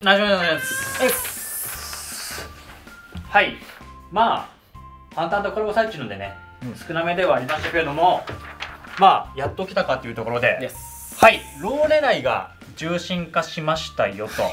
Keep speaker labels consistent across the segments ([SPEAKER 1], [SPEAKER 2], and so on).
[SPEAKER 1] 大丈夫です。はい。まあ簡単とコラボ最中のでね、少なめではありましたけれども、まあやっと来たかっていうところで、はい、ローレライが重心化しましたよと。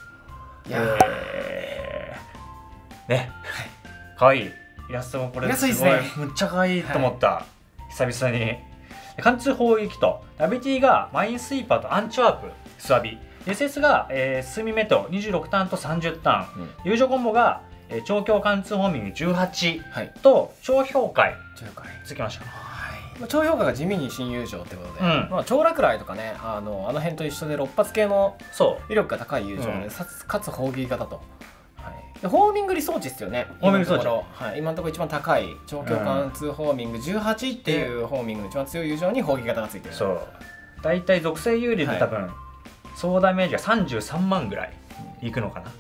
[SPEAKER 1] ね、かわいいイラストもこれすごいむっちゃかわいいと思った。久々に貫通砲撃とナビティがマインスイーパーとアンチワープスワビ、SS がスミメト26ターンと30ターン、友情コンボが超強貫通ホーミング18と超氷解つきました。
[SPEAKER 2] 超評価が地味に新友情ってことで、まあ超落雷とかね、あの辺と一緒で6発系の威力が高い友情で、かつ砲撃型と。ホーミング理想値ですよね。今のところ、今のところ一番高い超強貫通ホーミング18っていうホーミングの一番強い友情に砲撃型がついてる。
[SPEAKER 1] そう。大体属性有利で多分総ダメージが33万ぐらいいくのかな。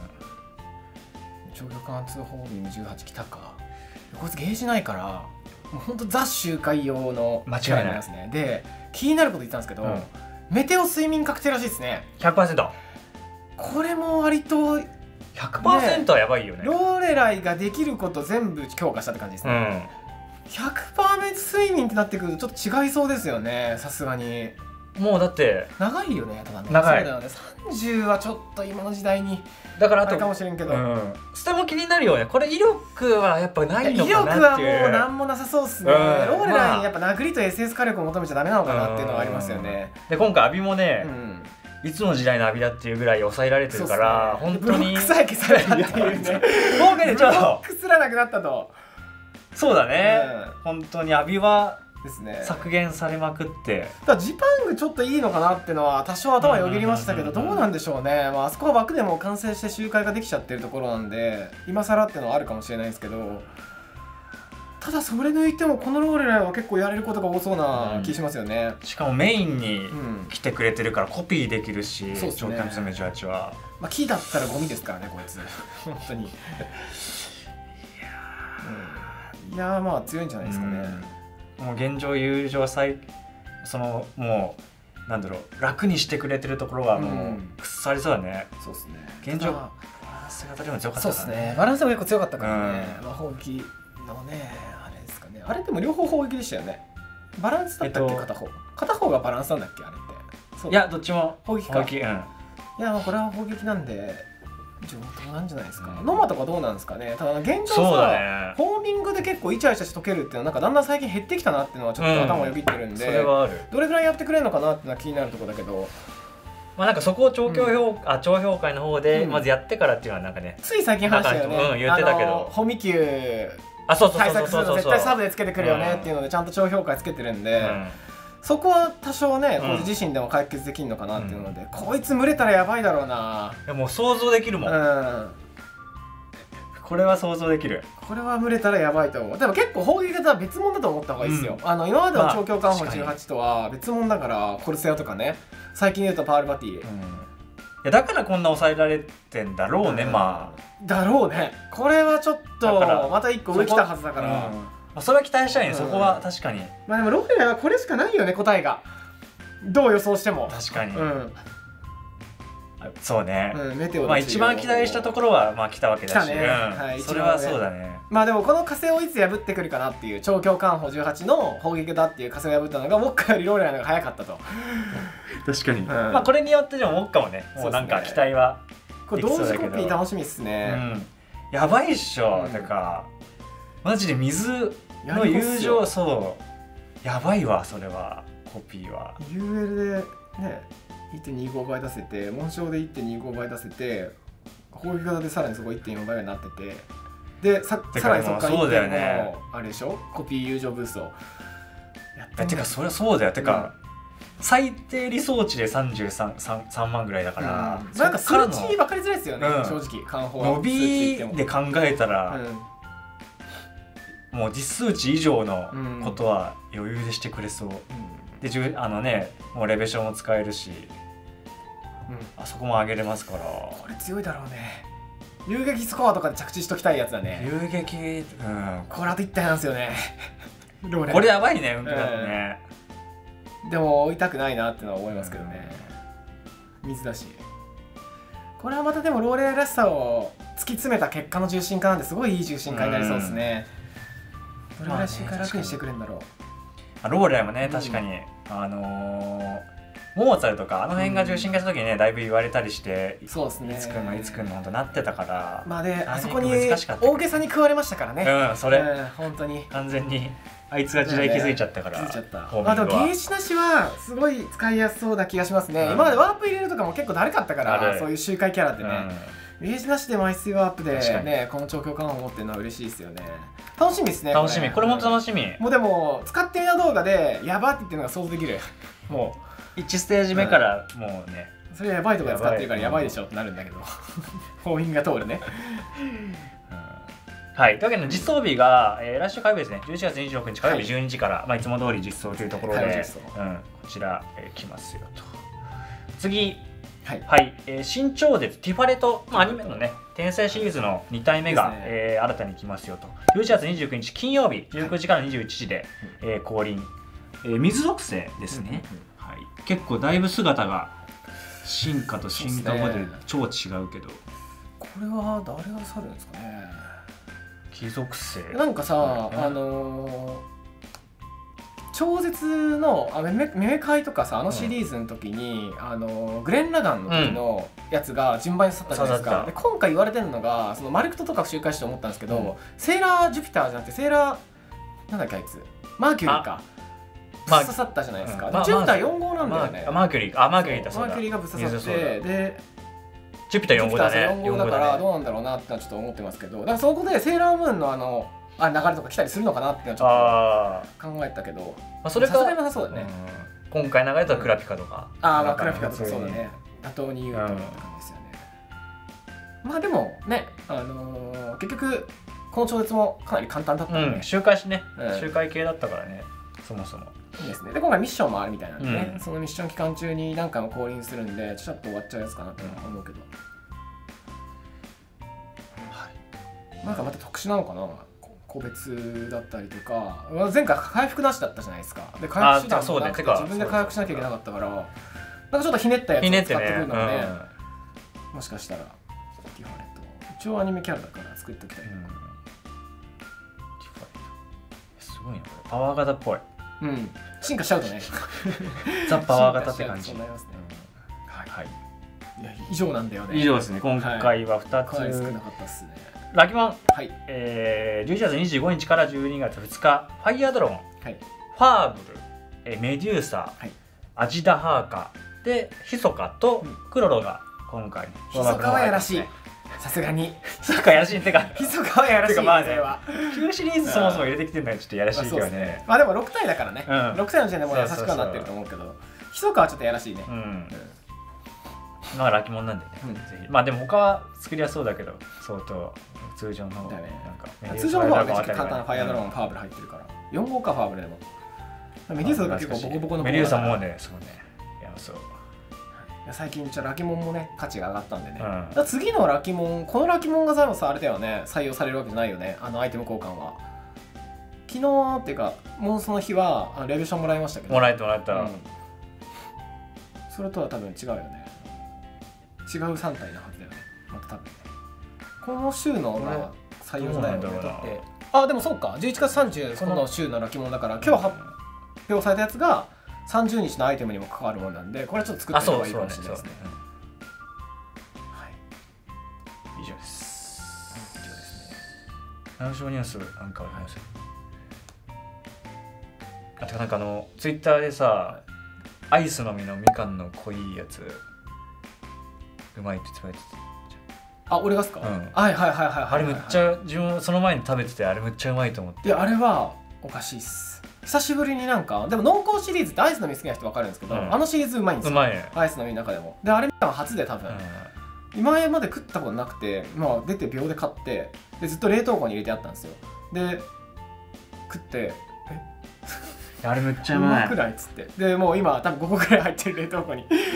[SPEAKER 2] 超強貫通ホーミング18きたか。こいつゲージないからもうほんとザ周回用の
[SPEAKER 1] 間違いないです
[SPEAKER 2] ね。で気になること言ったんですけど、メテオ睡眠確定らしいですね。
[SPEAKER 1] 100%。 こ
[SPEAKER 2] れも割と
[SPEAKER 1] 100% はやばいよね。
[SPEAKER 2] ローレライができること全部強化したって感じですね。100% 睡眠ってなってくるとちょっと違いそうですよね、さすがに。
[SPEAKER 1] もうだって
[SPEAKER 2] 長いよね、ただね。
[SPEAKER 1] 長い。
[SPEAKER 2] そうだよね、30はちょっと今の時代に
[SPEAKER 1] だからあと
[SPEAKER 2] かもしれんけど、
[SPEAKER 1] ステも気になるよね。これ威力はやっぱないのかなっていう。
[SPEAKER 2] 威力はもうなんもなさそうっすね。ローレライにやっぱ殴りと SS 火力を求めちゃダメなのかなっていうのはありますよね。
[SPEAKER 1] で今回アビもね、いつの時代のアビだっていうぐらい抑えられてるから、本当に
[SPEAKER 2] ブロックさえ消されたっていうね。
[SPEAKER 1] 今回でちょっと
[SPEAKER 2] ブロックすらなくなったと。
[SPEAKER 1] そうだね、本当にアビは削減されまくって、
[SPEAKER 2] だジパングちょっといいのかなっていうのは多少頭よぎりましたけど、どうなんでしょうね。まああそこは枠でも完成して周回ができちゃってるところなんで今更っていうのはあるかもしれないですけど、ただそれ抜いてもこのローレライは結構やれることが多そうな気しますよね。
[SPEAKER 1] しかもメインに来てくれてるからコピーできるし、超強攻め18は
[SPEAKER 2] まあキーだったらゴミですからねこいつ本当に。いやまあ強いんじゃないですかね。
[SPEAKER 1] もう現状友情もうなんだろう、楽にしてくれてるところはもうくっそありそうだね。
[SPEAKER 2] そうですね。
[SPEAKER 1] 現状バランス型でも強かったからね。
[SPEAKER 2] そうですね。バランスも結構強かったからね。砲撃のねあれですかね。あれでも両方砲撃でしたよね。バランスだったっけ、片方がバランスなんだっけあれって。
[SPEAKER 1] いやどっちも
[SPEAKER 2] 砲撃か。いやまあこれは砲撃なんで上等なんじゃないですか。ノマとかどうなんですかね。ただ現状さ、ホーミングで結構イチャイチャしとけるっていうのはなんかだんだん最近減ってきたなっていうのはちょっと頭をよぎってるんで、
[SPEAKER 1] それはある。
[SPEAKER 2] どれぐらいやってくれるのかなっていうのは気になるところだけど、
[SPEAKER 1] まあなんかそこを超評会の方でまずやってからっていうのはなんかね、
[SPEAKER 2] つい最近話したよね。
[SPEAKER 1] 言ってたけど、
[SPEAKER 2] ホミ級対策するの絶対サブでつけてくるよねっていうのでちゃんと超評価つけてるんで、そこは多少ね、こいつ自身でも解決できるのかなっていうので、こいつ群れたらやばいだろうな。
[SPEAKER 1] いやもう想像できるもん。これは想像できる。
[SPEAKER 2] これは群れたらやばいと思う。でも結構砲撃型は別物だと思った方がいいですよ。今までの超強艦砲18とは別物だから、コルセアとかね、最近で言うとパールバティ。い
[SPEAKER 1] やだからこんな抑えられてんだろうね。まあ
[SPEAKER 2] だろうね。これはちょっとまた一個上来たはずだから、
[SPEAKER 1] それは期待したいね。そこは確かに。
[SPEAKER 2] まあでもローレライはこれしかないよね、答えが。どう予想しても。
[SPEAKER 1] 確かに。そうね。
[SPEAKER 2] ま
[SPEAKER 1] あ一番期待したところはまあ来たわけだし、それはそうだね。
[SPEAKER 2] まあでもこの火星をいつ破ってくるかなっていう、超強艦砲18の砲撃だっていう火星を破ったのがウォッカよりローレライの方が早かったと。
[SPEAKER 1] 確かに。まあこれによってでもウォッカもね、もうなんか期待は
[SPEAKER 2] これ同時コピー楽しみっすね。
[SPEAKER 1] やばいっしょ。てかマジで水の友情、そうやばいわ。それはコピーは
[SPEAKER 2] UL でね 1.25 倍出せて、紋章で 1.25 倍出せて、砲撃型でさらにそこ 1.4 倍になってて、でさらにそこから 1.5 のあれでしょ、コピー友情ブーストや
[SPEAKER 1] ったんだ。てかそれはそうだよ。てか最低理想値で33万ぐらいだから、
[SPEAKER 2] なんか数値分かりづらいですよね、正直。
[SPEAKER 1] 伸びで考えたらもう実数値以上のことは余裕でしてくれそう。でもうレベションも使えるし、あそこも上げれますから。
[SPEAKER 2] これ強いだろうね。遊撃スコアとかで着地しときたいやつだね。
[SPEAKER 1] 遊撃、
[SPEAKER 2] これあと1体なんですよね。
[SPEAKER 1] これやばいね、だってね。
[SPEAKER 2] でも追いたくないなってのは思いますけどね。水だし。 これはまたでもローレルらしさを突き詰めた結果の重心化なんですごいいい重心化になりそうですね。どれぐらい周回楽にしてくれるんだろ
[SPEAKER 1] う。ローレルもね確かにモーツァルとかあの辺が重心化した時にねだいぶ言われたりして、
[SPEAKER 2] そうですね、
[SPEAKER 1] いつくんのいつくんの本当なってたから、
[SPEAKER 2] まあであそこに大げさに食われましたからね。
[SPEAKER 1] それ
[SPEAKER 2] 本当に
[SPEAKER 1] 完全にあいつが時代気づいちゃったから。
[SPEAKER 2] 気づいちゃった。まあでもゲージなしはすごい使いやすそうな気がしますね。今までワープ入れるとかも結構だるかったから、そういう周回キャラってね、ゲージなしで枚数ワープでねこの調教感を持ってるのは嬉しいですよね。楽しみですね。
[SPEAKER 1] 楽しみ、これも楽しみ。
[SPEAKER 2] もうでも使ってみた動画でやばって言ってるのが想像できる。も
[SPEAKER 1] う1ステージ目からもうね、
[SPEAKER 2] それやばいとこで使ってるからやばいでしょってなるんだけど、封印が通るね。
[SPEAKER 1] はい、というわけで実装日が、来週火曜日ですね、11月26日火曜日12時から、いつも通り実装というところで、こちら、来ますよと。次、新超絶ティファレと、アニメのね、天才シリーズの2体目が、新たに来ますよと。11月29日金曜日19時から21時で、降臨。水属性ですね。結構だいぶ姿が進化と進化モデル超違うけど、
[SPEAKER 2] これは誰が去るんですかね。
[SPEAKER 1] 貴属性
[SPEAKER 2] なんかさ、超絶のメメカイとかさ、あのシリーズの時に、グレン・ラガンの時のやつが順番に去ったじゃないですか。で今回言われてるのがそのマルクトとか周回して思ったんですけど、セーラージュピターじゃなくてセーラーなんだっけあいつマーキュリーかぶっ刺さったじゃないですか。ジュピター4号なんだよね。
[SPEAKER 1] マーキュリーか、マーキュリーだそうだ。
[SPEAKER 2] マーキュリーがぶっ刺さってで
[SPEAKER 1] ジュピター4号だね。
[SPEAKER 2] 4号だからどうなんだろうなってちょっと思ってますけど、だからそこでセーラームーンの流れとか来たりするのかなってちょっと考えたけど、
[SPEAKER 1] それか
[SPEAKER 2] さすがになさそうだね。
[SPEAKER 1] 今回流れたクラピカとか、
[SPEAKER 2] クラピカとかそうだね。妥当に言うとって感じですよね。まあでもね、結局この超絶もかなり簡単だったので、
[SPEAKER 1] 周回しね、周回系だったからね、そもそも。
[SPEAKER 2] いいですね。で今回ミッションもあるみたいなんでね、そのミッション期間中に何回も降臨するんでちょっと終わっちゃうやつかなと思うけど、なんかまた特殊なのかな、個別だったりとか。前回回復なしだったじゃないですか。で回復手段もなくて自分で回復しなきゃいけなかったから、なんかちょっとひねったやつを使ってくるので、もしかしたらティファレット一応アニメキャラだから作っておきたい。
[SPEAKER 1] すごいなこれ、パワー型っぽい。
[SPEAKER 2] 進化しちゃうとね
[SPEAKER 1] ザ・パワー型って感じ。
[SPEAKER 2] そうなりますね。はい、いや以上なんだよね。
[SPEAKER 1] 以上ですね。今回は2つ、
[SPEAKER 2] かなり少なかったですね。
[SPEAKER 1] ラキモン、11月25日から12月2日、ファイヤードローン、ファーブル、メデューサ、アジダハーカでヒソカとクロロが今回
[SPEAKER 2] ヒソカはやらしい。さすがに
[SPEAKER 1] ヒソカやらしいってか、
[SPEAKER 2] ヒソカはやらしい。てかまあね、
[SPEAKER 1] 旧シリーズそもそも入れてきてるのはちょっとやらしいけどね。
[SPEAKER 2] まあでも6体だからね、6体の時点でもう優しくはなってると思うけど、ヒソカはちょっとやらしいね。
[SPEAKER 1] まあラキモンなんでね、ぜひ。まあでも他は作りやすそうだけど、相当通常のなんか
[SPEAKER 2] 通常の方はめちゃくちゃ簡単なファイアドローンファーブル入ってるから4号かファーブルでも。メデューサとか結構ボコボコの
[SPEAKER 1] メデューサもね、そうね、いやそう。
[SPEAKER 2] 最近ラキモンもね価値が上がったんでね、次のラキモン、このラキモンがさあれだよね、採用されるわけじゃないよね、アイテム交換は。昨日っていうかもうその日はレベルションもらいましたけど、
[SPEAKER 1] もらえた。
[SPEAKER 2] それとは多分違うよね。違う3体なはずだよね、また多分ね。この週の採用だよねって。でもそうか、11月30この週のラキモンだから、今日発表されたやつが30日のアイテムにも関わるものなんで、これはちょっと作っておいた方がいいかもしれないですね。
[SPEAKER 1] 以上です。難所ニュースなんかありますよ。あとなんかツイッターでさ、アイスの実のみかんの濃いやつうまいって言ってた。
[SPEAKER 2] 俺がっすか？はい。
[SPEAKER 1] あれめっちゃ自分その前に食べてて、あれめっちゃうまいと思って。
[SPEAKER 2] いやあれはおかしいっす。久しぶりになんかでも濃厚シリーズってアイスの実好きな人分かるんですけど、あのシリーズうまいんですよ。アイスの実の中でも。であれみかん初で多分、今まで食ったことなくて、出て秒で買ってでずっと冷凍庫に入れてあったんですよ。で食って
[SPEAKER 1] あれめっちゃうまい
[SPEAKER 2] くらいっつって、でもう今多分5個くらい入ってる冷凍庫に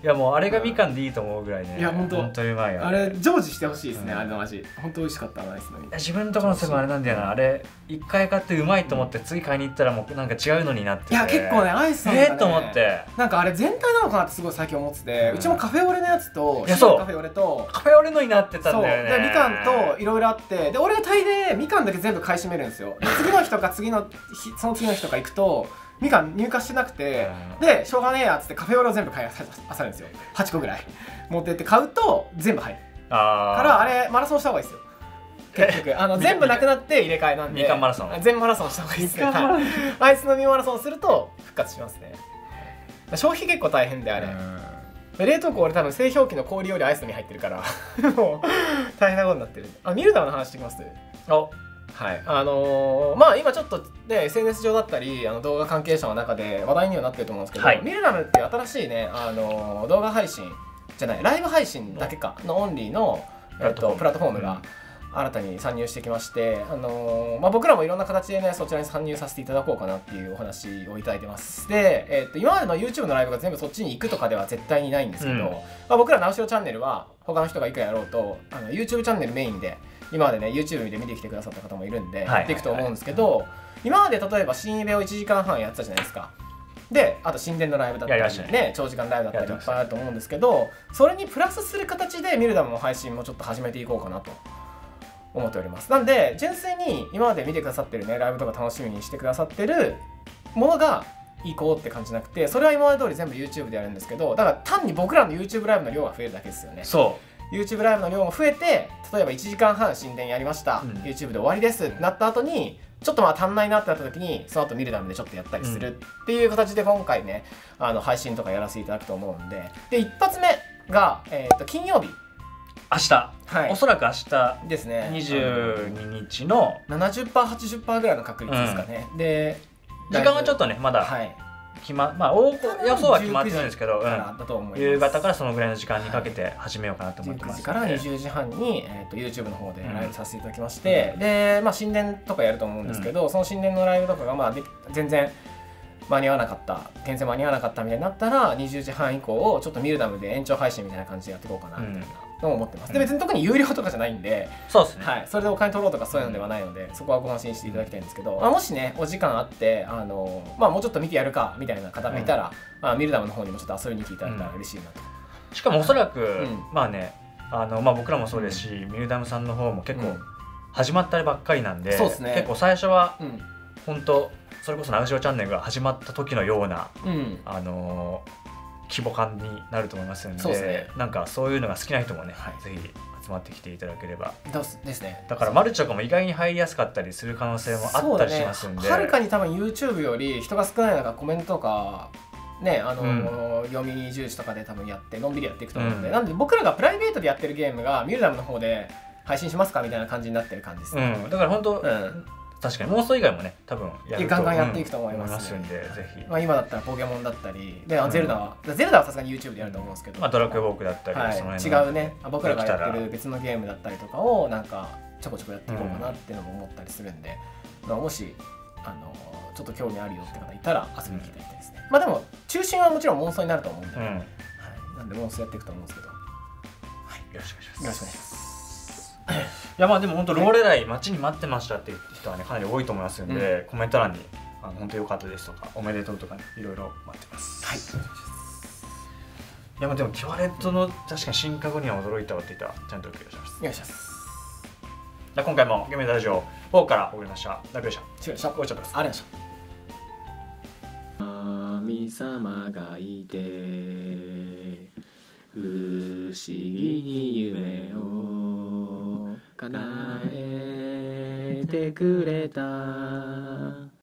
[SPEAKER 1] いやもうあれがみかんでいいと思うぐらいね。
[SPEAKER 2] いや本当
[SPEAKER 1] にうまいよ。
[SPEAKER 2] あれ常時してほしいですね、あれの味。本当美味しかったアイスの実。
[SPEAKER 1] 自分のところのセブンあれなんだよな、あれ一回買ってうまいと思って次買いに行ったらもうなんか違うのになってて。
[SPEAKER 2] いや結構ねアイスなんかね
[SPEAKER 1] と思って。
[SPEAKER 2] なんかあれ全体なのかなってすごい最近思ってて、うちもカフェオレのやつと
[SPEAKER 1] そう
[SPEAKER 2] カフェオレと
[SPEAKER 1] カフェオレのになってたんだよね。
[SPEAKER 2] そうでみかんといろいろあって、で俺が大抵みかんだけ全部買い占めるんですよ。次の日とかその次の日とか行くとみかん入荷してなくて、でしょうがねえやっつってカフェオレを全部買いあさるんですよ。8個ぐらい持ってって買うと全部入るからあれマラソンした方がいいですよ。結局全部なくなって入れ替えなんで
[SPEAKER 1] みかんマラソン
[SPEAKER 2] 全部マラソンした方がいいですね。アイスの実マラソンすると復活しますね。消費結構大変であれ冷凍庫俺多分製氷機の氷よりアイスの実入ってるからもう大変なことになってる。ミルダムの話してきます。はい、まあ今ちょっとで SNS 上だったり動画関係者の中で話題にはなってると思うんですけど、ミルダムっていう新しいね動画配信じゃないライブ配信だけかのオンリーのプラットフォームが新たに参入してきまして、僕らもいろんな形でねそちらに参入させていただこうかなっていうお話をいただいてます。で、今までの YouTube のライブが全部そっちに行くとかでは絶対にないんですけど、僕ら直しろチャンネルは他の人がいくらやろうとYouTube チャンネルメインで今までね YouTube で見てきてくださった方もいるんでやっていくと思うんですけど、今まで例えば新イベを1時間半やってたじゃないですか。であと神殿のライブだったりね長時間ライブだったりいっぱいあると思うんですけど、それにプラスする形でミルダムの配信もちょっと始めていこうかなと思っております。なんで純粋に今まで見てくださってるねライブとか楽しみにしてくださってるものがいこうって感じじゃなくて、それは今まで通り全部 YouTube でやるんですけど、だから単に僕らの YouTube ライブの量が増えるだけですよね。
[SPEAKER 1] そう
[SPEAKER 2] YouTube ライブの量も増えて、例えば1時間半神殿やりました、YouTube で終わりですってなった後にちょっと足んないなってなった時にその後ミルダムでちょっとやったりするっていう形で今回ね配信とかやらせていただくと思うんで、一発目が、金曜日
[SPEAKER 1] 明日、おそらく明日
[SPEAKER 2] ですね
[SPEAKER 1] 22日の
[SPEAKER 2] 70%80% ぐらいの確率ですかね。で
[SPEAKER 1] 時間はちょっとねまだ予想は決まってないんですけど、夕方からそのぐらいの時間にかけて始めようかなと思ってます。
[SPEAKER 2] 19時から20時半に、YouTube の方でライブさせていただきまして、で神殿とかやると思うんですけど、その神殿のライブとかが全然間に合わなかった転生間に合わなかったみたいになったら20時半以降をちょっとミルダムで延長配信みたいな感じでやっていこうかなみたいなのを思ってます。で別に特に有料とかじゃないんで、そうですね、はい、それでお金取ろうとかそういうのではないので、そこはご安心していただきたいんですけど、もしねお時間あってもうちょっと見てやるかみたいな方がいたら、ミルダムの方にもちょっと遊びに来ていただいたら嬉しいなと。
[SPEAKER 1] しかもおそらく、まあね僕らもそうですし、ミルダムさんの方も結構始まったばっかりなんで、結構最初は本当それこそナウシオチャンネルが始まった時のような、規模感になると思いますので、なんかそういうのが好きな人もね、ぜひ集まってきていただければ
[SPEAKER 2] ですね。
[SPEAKER 1] だからマルチとかも意外に入りやすかったりする可能性もあったりしますんで、
[SPEAKER 2] はるかに多分 YouTube より人が少ない中コメントとかね読み重視とかで多分やってのんびりやっていくと思うので、なんで僕らがプライベートでやってるゲームがミルダムの方で配信しますかみたいな感じになってる感じですね。
[SPEAKER 1] だから本当確かに妄想以外もね多分
[SPEAKER 2] ガンガンやっていくと思います
[SPEAKER 1] んで、ぜひ
[SPEAKER 2] 今だったらポケモンだったりでゼルダはさすがに YouTube でやると思うんですけど、
[SPEAKER 1] ドラクエウォークだったり
[SPEAKER 2] 違うね僕らがやってる別のゲームだったりとかをなんかちょこちょこやっていこうかなっていうのも思ったりするんで、もしちょっと興味あるよって方いたら遊びに来ていただきたいですね。でも中心はもちろん妄想になると思うんで、なんで妄想やっていくと思うんですけど、よ
[SPEAKER 1] ろしくお願いします。
[SPEAKER 2] よろしくお願いします。
[SPEAKER 1] いやでも本当ローレライ待ちに待ってましたっていう人はねかなり多いと思いますので、コメント欄に本当良かったですとかおめでとうとかねいろいろ待ってます。はい。いやでもキュアレットの確かに進化後には驚いたわって言ったらちゃんとお願いします。
[SPEAKER 2] お願いします。
[SPEAKER 1] じゃ今回もゲームラジオ4から送りました。ラクでした。
[SPEAKER 2] 違うでした。
[SPEAKER 1] おいしかったです。
[SPEAKER 2] ありがとうございました。神様がいて不思議に夢を叶えてくれた